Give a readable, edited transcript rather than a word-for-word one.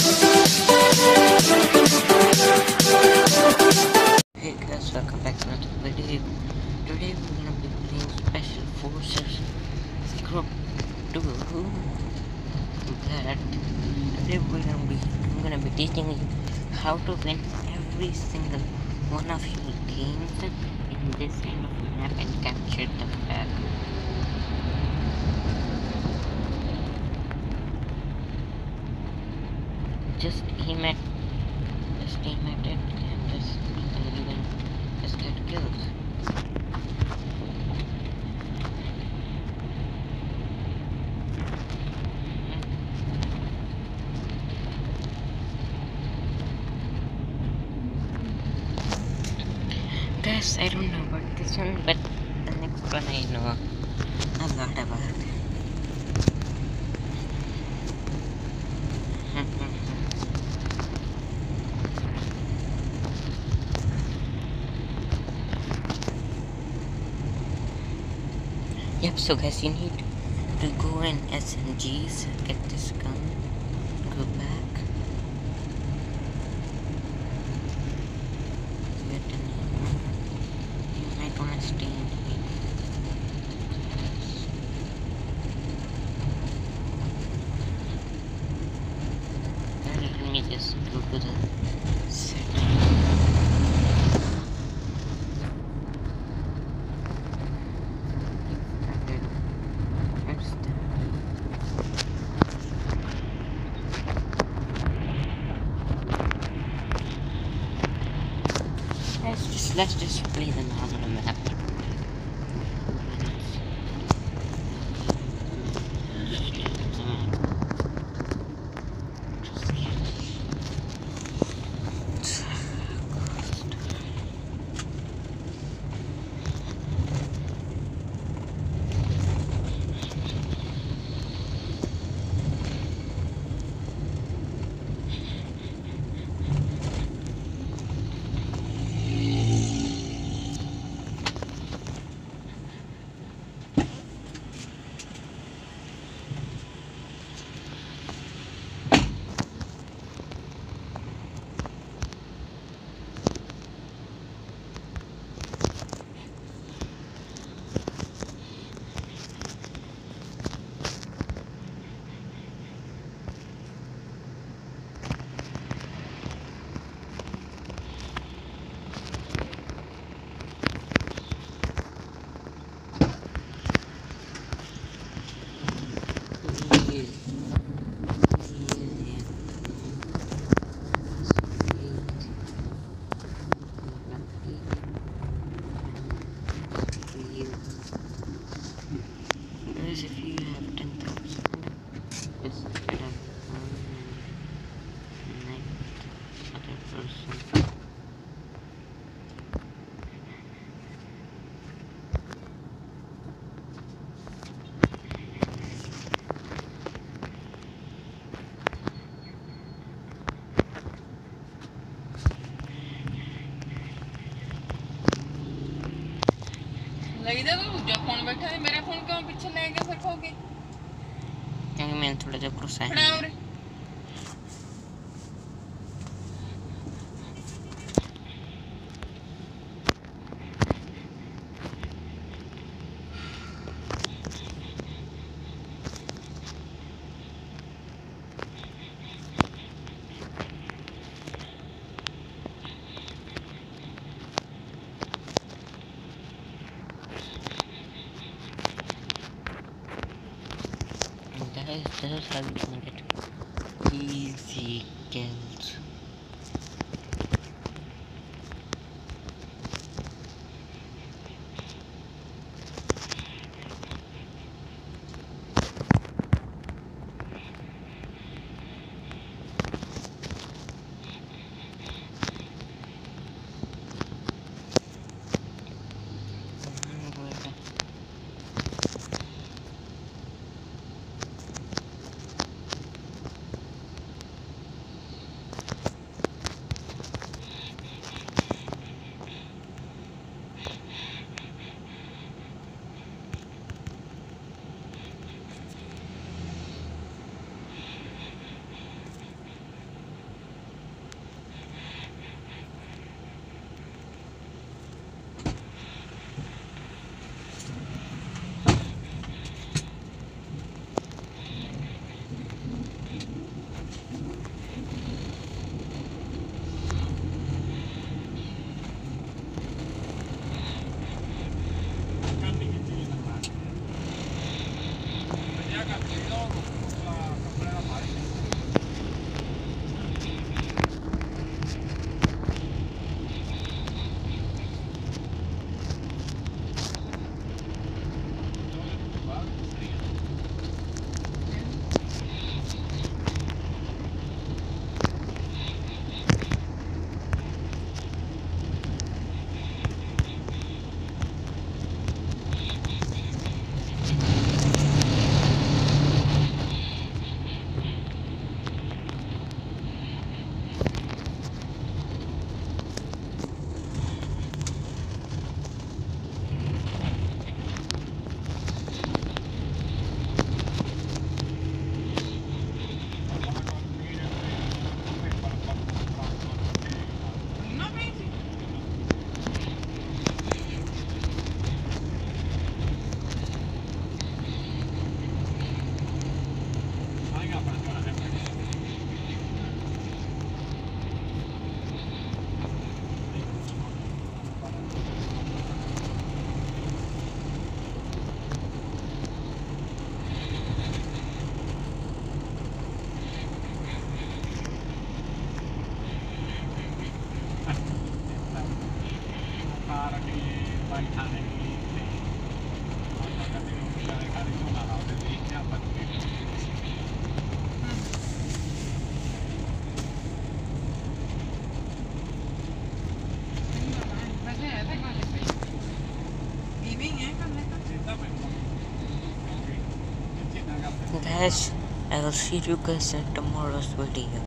Hey guys, welcome back to another video. Today we're gonna be playing Special Forces Group 2. But today I'm gonna be teaching you how to win every single one of your games in this kind of map and capture the flag. Just aim at it and just get kills. Guys, I don't know about this one, but the next one I know a lot about. Yep, so guys, you need to go in SMGs, get this gun, go back, get an ammo. You might wanna stay in here. Let me just go to the setting. Let's just play the normal map. If you have 10,000, just get a phone and other person. लगता है वो जो phone बैठा है मेरा phone क्यों पीछे ले गया फिर खोगे क्योंकि मैंने थोड़ा जब गुस्सा है खड़ा हो रे this is how you can get easy kills. guys, I will see you guys in tomorrow's video.